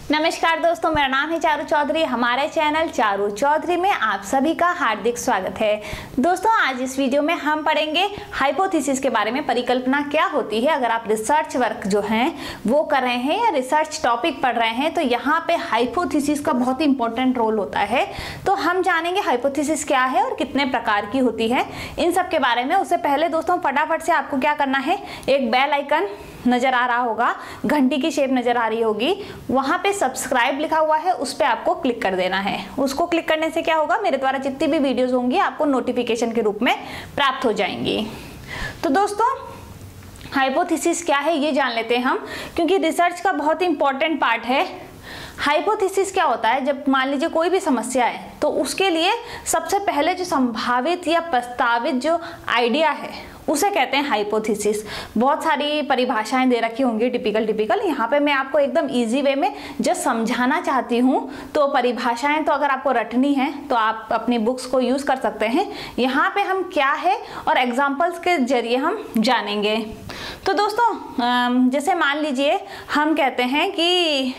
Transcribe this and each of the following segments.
नमस्कार दोस्तों, मेरा नाम है चारू चौधरी। हमारे चैनल चारू चौधरी में आप सभी का हार्दिक स्वागत है। दोस्तों, आज इस वीडियो में हम पढ़ेंगे हाइपोथेसिस के बारे में। परिकल्पना क्या होती है। अगर आप रिसर्च वर्क जो है वो कर रहे हैं या रिसर्च टॉपिक पढ़ रहे हैं तो यहाँ पे हाइपोथेसिस का बहुत ही इंपॉर्टेंट रोल होता है। तो हम जानेंगे हाइपोथेसिस क्या है और कितने प्रकार की होती है, इन सब के बारे में। उससे पहले दोस्तों फटाफट से आपको क्या करना है, एक बेल आइकन नजर आ रहा होगा, घंटी की शेप नजर आ रही होगी, वहां पे सब्सक्राइब लिखा हुआ है, उस पे आपको क्लिक कर देना है। उसको क्लिक करने से क्या होगा, मेरे द्वारा जितनी भी वीडियोस होंगी आपको नोटिफिकेशन के रूप में प्राप्त हो जाएंगी। तो दोस्तों, हाइपोथेसिस क्या है ये जान लेते हैं हम, क्योंकि रिसर्च का बहुत इंपॉर्टेंट पार्ट है। हाइपोथेसिस क्या होता है, जब मान लीजिए कोई भी समस्या है तो उसके लिए सबसे पहले जो संभावित या प्रस्तावित जो आइडिया है उसे कहते हैं हाइपोथेसिस। बहुत सारी परिभाषाएं दे रखी होंगी टिपिकल। यहाँ पे मैं आपको एकदम इजी वे में जस्ट समझाना चाहती हूँ। तो परिभाषाएं तो अगर आपको रटनी है तो आप अपनी बुक्स को यूज कर सकते हैं। यहाँ पे हम क्या है और एग्जाम्पल्स के जरिए हम जानेंगे। तो दोस्तों, जैसे मान लीजिए हम कहते हैं कि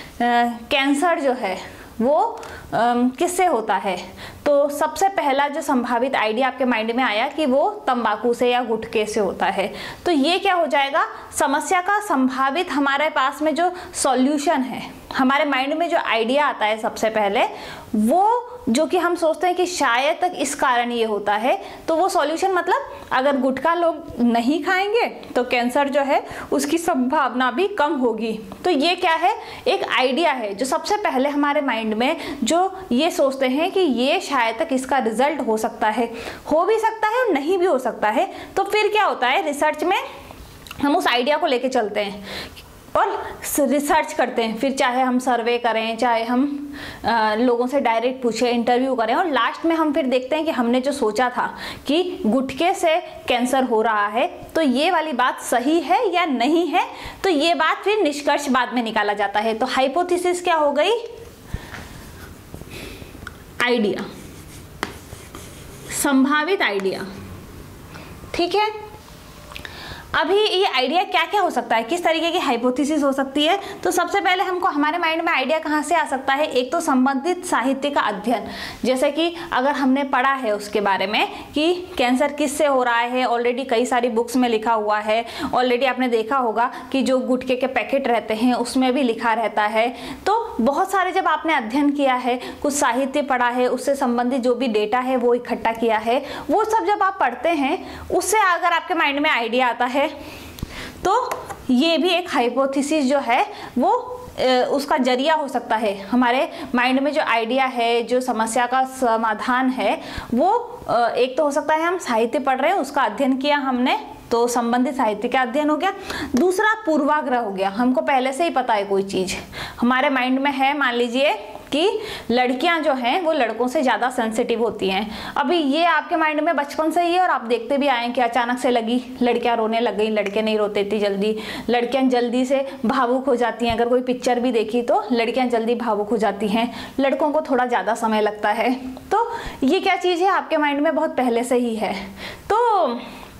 कैंसर जो है वो किससे होता है, तो सबसे पहला जो संभावित आइडिया आपके माइंड में आया कि वो तंबाकू से या गुटखे से होता है। तो ये क्या हो जाएगा, समस्या का संभावित हमारे पास में जो सॉल्यूशन है, हमारे माइंड में जो आइडिया आता है सबसे पहले, वो जो कि हम सोचते हैं कि शायद तक इस कारण ये होता है, तो वो सॉल्यूशन मतलब अगर गुटखा लोग नहीं खाएंगे तो कैंसर जो है उसकी संभावना भी कम होगी। तो ये क्या है, एक आइडिया है जो सबसे पहले हमारे माइंड में जो ये सोचते हैं कि ये शायद तक इसका रिजल्ट हो सकता है, हो भी सकता है और नहीं भी हो सकता है। तो फिर क्या होता है, रिसर्च में हम उस आइडिया को लेके चलते हैं और रिसर्च करते हैं। फिर चाहे हम सर्वे करें, चाहे हम लोगों से डायरेक्ट पूछे, इंटरव्यू करें, और लास्ट में हम फिर देखते हैं कि हमने जो सोचा था कि गुटखे से कैंसर हो रहा है तो ये वाली बात सही है या नहीं है। तो ये बात फिर निष्कर्ष बाद में निकाला जाता है। तो हाइपोथेसिस क्या हो गई, आइडिया, संभावित आइडिया। ठीक है, अभी ये आइडिया क्या क्या हो सकता है, किस तरीके की हाइपोथेसिस हो सकती है। तो सबसे पहले हमको हमारे माइंड में आइडिया कहाँ से आ सकता है, एक तो संबंधित साहित्य का अध्ययन। जैसे कि अगर हमने पढ़ा है उसके बारे में कि कैंसर किससे हो रहा है, ऑलरेडी कई सारी बुक्स में लिखा हुआ है। ऑलरेडी आपने देखा होगा कि जो गुटखे के पैकेट रहते हैं उसमें भी लिखा रहता है। तो बहुत सारे जब आपने अध्ययन किया है, कुछ साहित्य पढ़ा है, उससे संबंधित जो भी डेटा है वो इकट्ठा किया है, वो सब जब आप पढ़ते हैं उससे अगर आपके माइंड में आइडिया आता है तो ये भी एक हाइपोथेसिस जो है वो उसका जरिया हो सकता है। हमारे माइंड में जो आइडिया है, जो समस्या का समाधान है, वो एक तो हो सकता है हम साहित्य पढ़ रहे हैं, उसका अध्ययन किया हमने, तो संबंधित साहित्य का अध्ययन हो गया। दूसरा पूर्वाग्रह हो गया, हमको पहले से ही पता है कोई चीज हमारे माइंड में है। मान लीजिए कि लड़कियां जो हैं वो लड़कों से ज़्यादा सेंसिटिव होती हैं। अभी ये आपके माइंड में बचपन से ही है और आप देखते भी आए कि अचानक से लगी लड़कियां रोने लग गई, लड़के नहीं रोते इतनी जल्दी, लड़कियां जल्दी से भावुक हो जाती हैं। अगर कोई पिक्चर भी देखी तो लड़कियां जल्दी भावुक हो जाती हैं, लड़कों को थोड़ा ज़्यादा समय लगता है। तो ये क्या चीज़ है, आपके माइंड में बहुत पहले से ही है। तो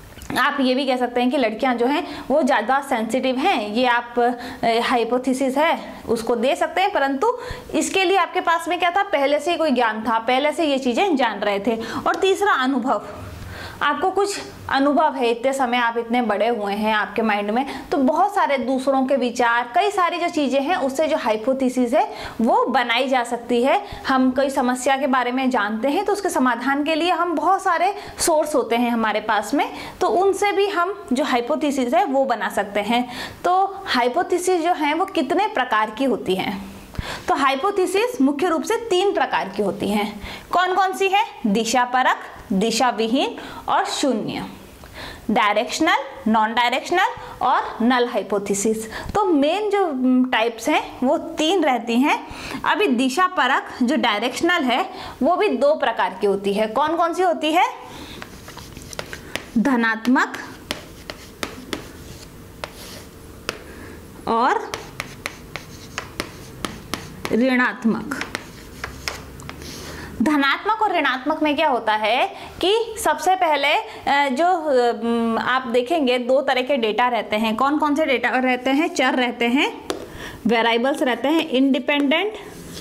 आप ये भी कह सकते हैं कि लड़कियां जो हैं वो ज़्यादा सेंसिटिव हैं। ये आप हाइपोथेसिस है उसको दे सकते हैं, परंतु इसके लिए आपके पास में क्या था, पहले से ही कोई ज्ञान था, पहले से ये चीज़ें जान रहे थे। और तीसरा अनुभव, आपको कुछ अनुभव है, इतने समय आप इतने बड़े हुए हैं आपके माइंड में, तो बहुत सारे दूसरों के विचार, कई सारी जो चीज़ें हैं उससे जो हाइपोथेसिस है वो बनाई जा सकती है। हम कोई समस्या के बारे में जानते हैं तो उसके समाधान के लिए हम बहुत सारे सोर्स होते हैं हमारे पास में, तो उनसे भी हम जो हाइपोथेसिस है वो बना सकते हैं। तो हाइपोथेसिस जो है वो कितने प्रकार की होती हैं, तो हाइपोथेसिस मुख्य रूप से 3 प्रकार की होती हैं। कौन कौन सी है, दिशापरक, दिशा विहीन और शून्य, डायरेक्शनल, नॉन डायरेक्शनल और नल हाइपोथेसिस। तो मेन जो टाइप्स हैं वो 3 रहती हैं। अभी दिशापरक जो डायरेक्शनल है वो भी 2 प्रकार की होती है। कौन कौन सी होती है, धनात्मक और ऋणात्मक। धनात्मक और ऋणात्मक में क्या होता है कि सबसे पहले जो आप देखेंगे 2 तरह के डेटा रहते हैं। कौन कौन से डेटा रहते हैं, चर रहते हैं वेराइबल्स रहते हैं इंडिपेंडेंट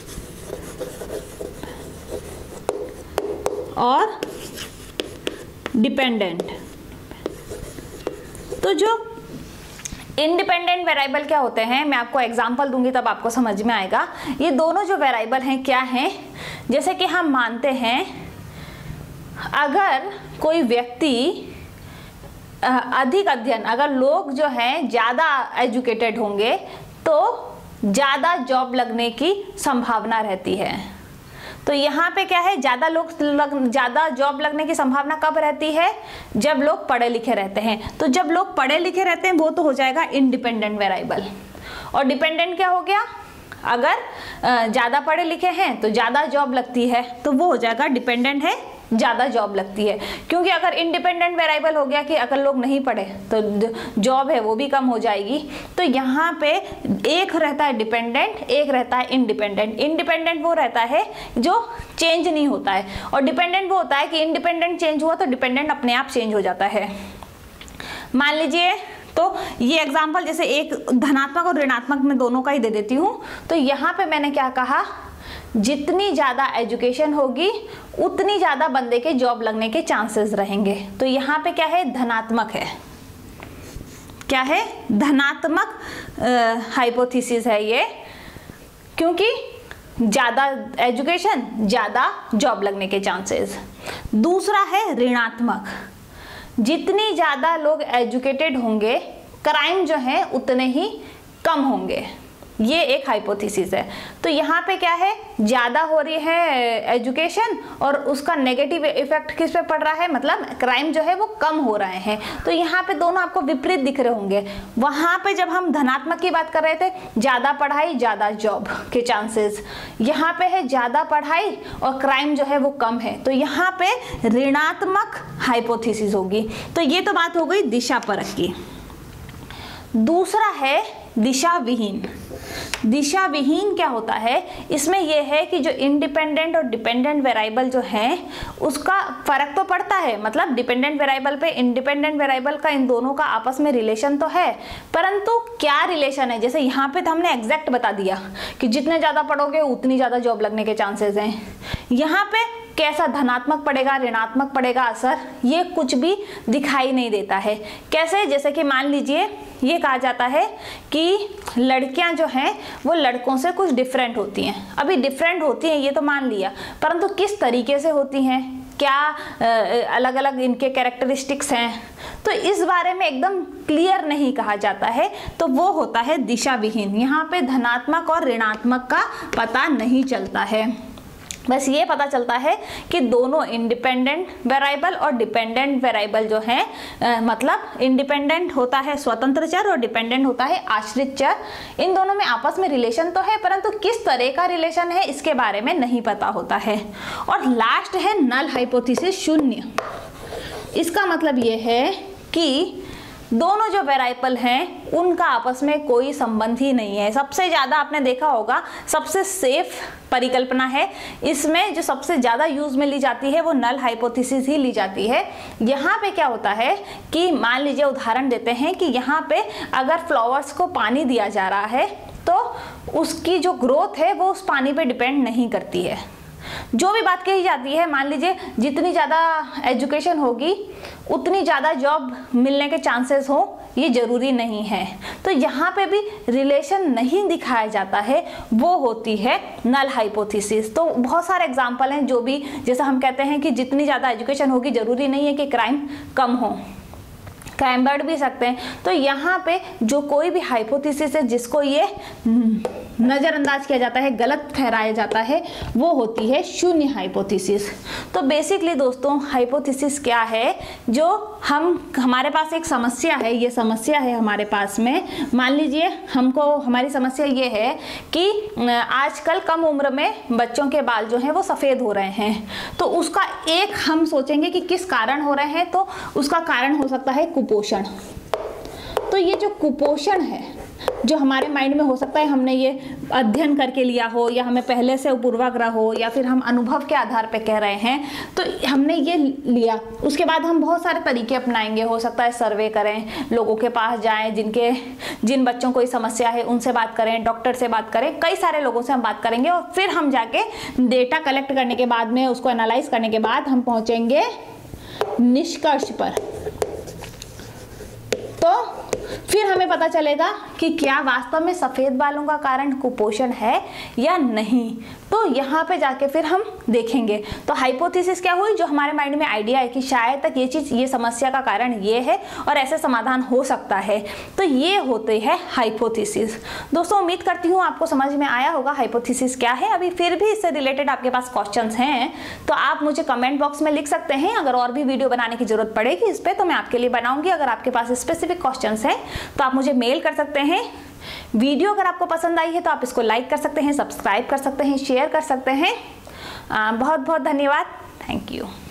और डिपेंडेंट। तो जो इंडिपेंडेंट वेरिएबल क्या होते हैं, मैं आपको एग्जांपल दूंगी तब आपको समझ में आएगा। ये दोनों जो वेरिएबल हैं क्या हैं, जैसे कि हम मानते हैं अगर कोई व्यक्ति अधिक अध्ययन, अगर लोग जो हैं ज़्यादा एजुकेटेड होंगे तो ज़्यादा जॉब लगने की संभावना रहती है। तो यहाँ पे क्या है, ज़्यादा जॉब लगने की संभावना कब रहती है, जब लोग पढ़े लिखे रहते हैं। तो जब लोग पढ़े लिखे रहते हैं वो तो हो जाएगा इंडिपेंडेंट वेरिएबल। और डिपेंडेंट क्या हो गया, अगर ज़्यादा पढ़े लिखे हैं तो ज़्यादा जॉब लगती है, तो वो हो जाएगा डिपेंडेंट है, ज़्यादा जॉब लगती है। क्योंकि अगर इंडिपेंडेंट वेरिएबल हो गया कि अगर लोग नहीं पढ़े तो जॉब है वो भी कम हो जाएगी। तो यहाँ पे एक रहता है डिपेंडेंट, एक रहता है इंडिपेंडेंट। इंडिपेंडेंट वो रहता है जो चेंज नहीं होता है, और डिपेंडेंट वो होता है कि इंडिपेंडेंट चेंज हुआ तो डिपेंडेंट अपने आप चेंज हो जाता है। मान लीजिए, तो ये एग्जाम्पल जैसे एक धनात्मक और ऋणात्मक में दोनों का ही दे देती हूँ। तो यहाँ पे मैंने क्या कहा, जितनी ज़्यादा एजुकेशन होगी उतनी ज़्यादा बंदे के जॉब लगने के चांसेस रहेंगे। तो यहाँ पे क्या है, धनात्मक है। क्या है, धनात्मक हाइपोथेसिस है ये, क्योंकि ज़्यादा एजुकेशन ज़्यादा जॉब लगने के चांसेस। दूसरा है ऋणात्मक, जितनी ज़्यादा लोग एजुकेटेड होंगे क्राइम जो है उतने ही कम होंगे। ये एक हाइपोथेसिस है। तो यहाँ पे क्या है, ज़्यादा हो रही है एजुकेशन और उसका नेगेटिव इफेक्ट किस पे पड़ रहा है, मतलब क्राइम जो है वो कम हो रहे हैं। तो यहाँ पे दोनों आपको विपरीत दिख रहे होंगे। वहाँ पे जब हम धनात्मक की बात कर रहे थे, ज़्यादा पढ़ाई ज़्यादा जॉब के चांसेस, यहाँ पे है ज़्यादा पढ़ाई और क्राइम जो है वो कम है। तो यहाँ पे ऋणात्मक हाइपोथेसिस होगी। तो ये तो बात हो गई दिशा परक की। दूसरा है दिशा विहीन। दिशा विहीन क्या होता है, इसमें यह है कि जो इंडिपेंडेंट और डिपेंडेंट वेरिएबल जो हैं उसका फर्क तो पड़ता है, मतलब डिपेंडेंट वेरिएबल पे इंडिपेंडेंट वेरिएबल का इन दोनों का आपस में रिलेशन तो है, परंतु क्या रिलेशन है। जैसे यहाँ पे तो हमने एग्जैक्ट बता दिया कि जितने ज़्यादा पढ़ोगे उतनी ज़्यादा जॉब लगने के चांसेस हैं। यहाँ पे कैसा धनात्मक पड़ेगा ऋणात्मक पड़ेगा असर, ये कुछ भी दिखाई नहीं देता है। कैसे, जैसे कि मान लीजिए ये कहा जाता है कि लड़कियां जो हैं वो लड़कों से कुछ डिफरेंट होती हैं। अभी डिफरेंट होती हैं ये तो मान लिया, परंतु किस तरीके से होती हैं, क्या अलग अलग इनके कैरेक्टरिस्टिक्स हैं, तो इस बारे में एकदम क्लियर नहीं कहा जाता है। तो वो होता है दिशा विहीन। यहाँ पे धनात्मक और ऋणात्मक का पता नहीं चलता है। बस ये पता चलता है कि दोनों इंडिपेंडेंट वेरिएबल और डिपेंडेंट वेरिएबल जो हैं, मतलब इंडिपेंडेंट होता है स्वतंत्र चर और डिपेंडेंट होता है आश्रित चर। इन दोनों में आपस में रिलेशन तो है, परंतु किस तरह का रिलेशन है इसके बारे में नहीं पता होता है। और लास्ट है नल हाइपोथेसिस, शून्य। इसका मतलब ये है कि दोनों जो वेरिएबल हैं उनका आपस में कोई संबंध ही नहीं है। सबसे ज़्यादा आपने देखा होगा, सबसे सेफ परिकल्पना है, इसमें जो सबसे ज़्यादा यूज में ली जाती है वो नल हाइपोथेसिस ही ली जाती है। यहाँ पे क्या होता है कि मान लीजिए उदाहरण देते हैं कि यहाँ पे अगर फ्लावर्स को पानी दिया जा रहा है तो उसकी जो ग्रोथ है वो उस पानी पे डिपेंड नहीं करती है। जो भी बात कही जाती है, मान लीजिए जितनी ज़्यादा एजुकेशन होगी उतनी ज़्यादा जॉब मिलने के चांसेस हो, ये जरूरी नहीं है। तो यहाँ पे भी रिलेशन नहीं दिखाया जाता है, वो होती है नल हाइपोथेसिस। तो बहुत सारे एग्जाम्पल हैं जो भी, जैसा हम कहते हैं कि जितनी ज़्यादा एजुकेशन होगी जरूरी नहीं है कि क्राइम कम हो, क्राइम बढ़ भी सकते हैं। तो यहाँ पे जो कोई भी हाइपोथेसिस है जिसको ये नज़रअंदाज किया जाता है, गलत ठहराया जाता है, वो होती है शून्य हाइपोथेसिस। तो बेसिकली दोस्तों हाइपोथेसिस क्या है, जो हमारे पास एक समस्या है, ये समस्या है हमारे पास में। मान लीजिए हमारी समस्या ये है कि आजकल कम उम्र में बच्चों के बाल जो हैं वो सफ़ेद हो रहे हैं। तो उसका एक हम सोचेंगे कि किस कारण हो रहे हैं, तो उसका कारण हो सकता है कुपोषण। तो ये जो कुपोषण है जो हमारे माइंड में हो सकता है, हमने ये अध्ययन करके लिया हो या हमें पहले से पूर्वाग्रह हो या फिर हम अनुभव के आधार पे कह रहे हैं, तो हमने ये लिया, उसके बाद हम बहुत सारे तरीके अपनाएंगे। हो सकता है सर्वे करें, लोगों के पास जाएं, जिन बच्चों को ये समस्या है उनसे बात करें, डॉक्टर से बात करें, कई सारे लोगों से हम बात करेंगे और फिर हम जाके डेटा कलेक्ट करने के बाद में उसको एनालाइज करने के बाद हम पहुंचेंगे निष्कर्ष पर। तो फिर हमें पता चलेगा कि क्या वास्तव में सफेद बालों का कारण कुपोषण है या नहीं। तो यहाँ पे जाके फिर हम देखेंगे। तो हाइपोथेसिस क्या हुई, जो हमारे माइंड में आइडिया है कि शायद तक ये समस्या का कारण ये है और ऐसे समाधान हो सकता है, तो ये होते हैं हाइपोथेसिस। दोस्तों उम्मीद करती हूँ आपको समझ में आया होगा हाइपोथेसिस क्या है। अभी फिर भी इससे रिलेटेड आपके पास क्वेश्चंस हैं तो आप मुझे कमेंट बॉक्स में लिख सकते हैं। अगर और भी वीडियो बनाने की जरूरत पड़ेगी इस पर तो मैं आपके लिए बनाऊंगी। अगर आपके पास स्पेसिफिक क्वेश्चंस हैं तो आप मुझे मेल कर सकते हैं। वीडियो अगर आपको पसंद आई है तो आप इसको लाइक कर सकते हैं, सब्सक्राइब कर सकते हैं, शेयर कर सकते हैं। बहुत बहुत धन्यवाद। Thank you.